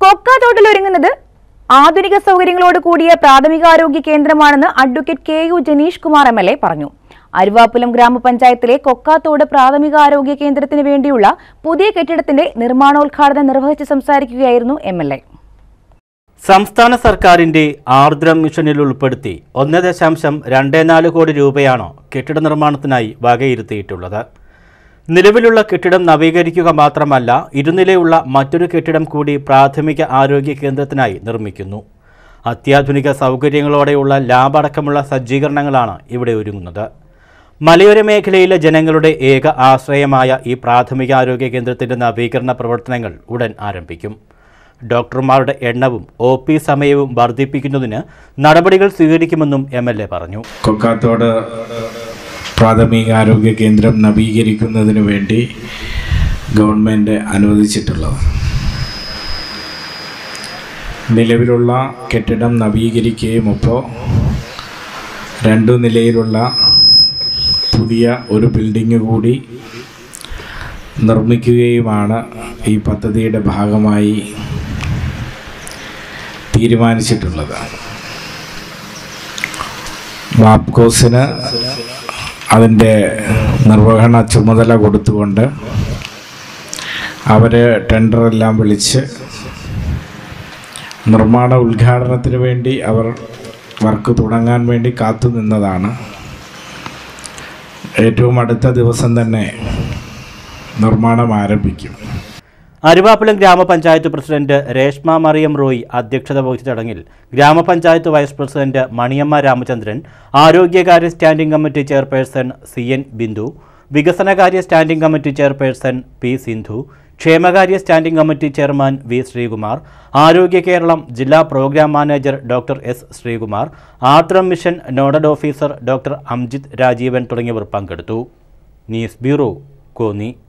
കൊക്കാത്തോട്ടിൽ ഒരുങ്ങുന്നത് ആധുനിക സൗകര്യങ്ങളോട് കൂടിയ പ്രാഥമികാരോഗ്യ കേന്ദ്രമാണെന്ന് advocate K U. Janeesh Kumar MLA. പറഞ്ഞു. അരുവാപ്പുലം ഗ്രാമപഞ്ചായത്തിലെ കൊക്കാത്തോട് പ്രാഥമികാരോഗ്യ കേന്ദ്രത്തിന് വേണ്ടിയുള്ള പുതിയ കെട്ടിടത്തിന്റെ നിർമ്മാണോദ്ഘാടനം നിർവഹിച്ച് സംസാരിക്കുകയായിരുന്നു എം.എൽ.എ. സംസ്ഥാന സർക്കാരിന്റെ ആർദ്രം മിഷനിൽ ഉൾപ്പെടുത്തി 1.24 കോടി രൂപയാണ് കെട്ടിട നിർമ്മാണത്തിനായി വകയിരുത്തിയിട്ടുള്ളത്. നിലവിലുള്ള കെട്ടിടം നവീകരിക്കുക മാത്രമല്ല, ഇരുനിലയുള്ള മറ്റൊരു കെട്ടിടം കൂടി പ്രാഥമിക ആരോഗ്യ കേന്ദ്രത്തിനായി നിർമ്മിക്കുന്നു. അത്യാധുനിക സൗകര്യങ്ങളോടെയുള്ള ലാബ് അടക്കമുള്ള സജ്ജീകരണങ്ങളാണ് ഇവിടെ ഒരുങ്ങുന്നത്. മലയോര മേഖലയിലെ ജനങ്ങളുടെ ഏക ആശ്രയമായ ഈ പ്രാഥമികാരോഗ്യ കേന്ദ്രത്തിന്റെ നവീകരണ പ്രവർത്തനങ്ങൾ ഉടൻ ആരംഭിക്കും. ഡോക്ടർമാരുടെ എണ്ണവും OP സമയവും വർദ്ധിപ്പിക്കുന്നതിന് നടപടികൾ സ്വീകരിക്കുമെന്നും എം.എൽ.എ. പറഞ്ഞു. കൊക്കാത്തോട് പ്രാഥമികാരോഗ്യ കേന്ദ്രം നവീകരിക്കുന്നതിന് വേണ്ടി ഗവൺമെൻറ് അനുവദിച്ചിട്ടുള്ളത്. നിലവിലുള്ള കെട്ടിടം നവീകരിക്കുകയും ഇപ്പോൾ 2 നിലയിലുള്ള പുതിയ ഒരു ബിൽഡിംഗ് കൂടി നിർമ്മിക്കുകയുമാണ് ഈ പദ്ധതിയുടെ ഭാഗമായി തീരുമാനിച്ചിട്ടുള്ളത്. വാപ്കോസിന് അതിൻ്റെ നിർവഹണ ചുമതല കൊടുത്തുകൊണ്ട് അവർ ടെൻഡറെല്ലാം വിളിച്ച് നിർമ്മാണ ഉദ്ഘാടനത്തിന് വേണ്ടി അവർ വർക്ക് തുടങ്ങാൻ വേണ്ടി കാത്തുനിന്നതാണ്. ഏറ്റവും അടുത്ത ദിവസം തന്നെ നിർമ്മാണം ആരംഭിക്കും. അരുവാപ്പുലം ഗ്രാമപഞ്ചായത്ത് പ്രസിഡന്റ് രേഷ്മ മറിയം റോയ് അധ്യക്ഷത വഹിച്ച ചടങ്ങിൽ ഗ്രാമപഞ്ചായത്ത് വൈസ് പ്രസിഡന്റ് മണിയമ്മ രാമചന്ദ്രൻ, ആരോഗ്യകാര്യ standing committee chairperson CN Bindu, വികസനകാര്യ standing committee chairperson P Sindhu, ക്ഷേമകാര്യ standing committee chairman V Sreekumar, Arogya Keralam ജില്ലാ programme manager doctor S Sreekumar, Aardram mission nodal officer doctor Amjith Rajeevan തുടങ്ങിയവർ പങ്കെടുത്തു. News bureau, Konni.